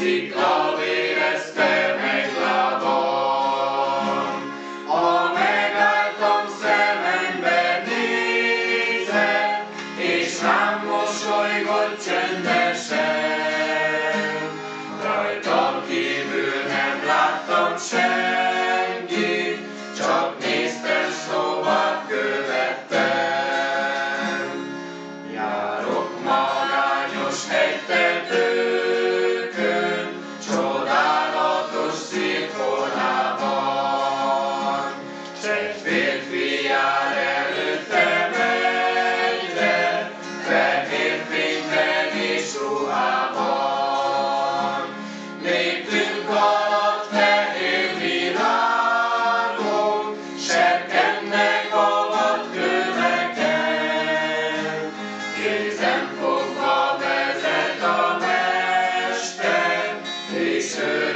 szikla vérezte meg lábam. Ha megálltam, szemembe nézett, és rám mosolygott csöndesen. Rajtam kívül nem láttam senkit, csak néztem, s tovább követtem. Járok magányos hegytetőkön, csodálatos szép korában. S egy férfi jár előttem egyre, fehér fényben és ruhában. Léptünk alatt fehér virágok, serkennek a vadköveken. Kézen fogva vezet a mester, és ő